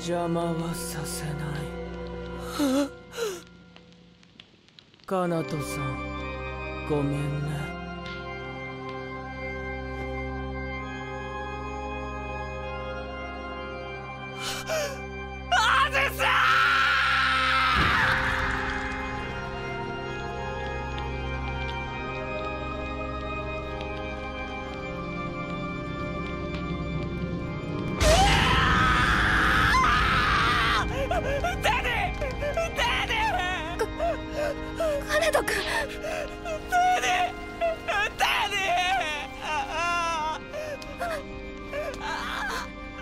邪魔はさせない。カナトさん、ごめんね。 アゼさカナト君。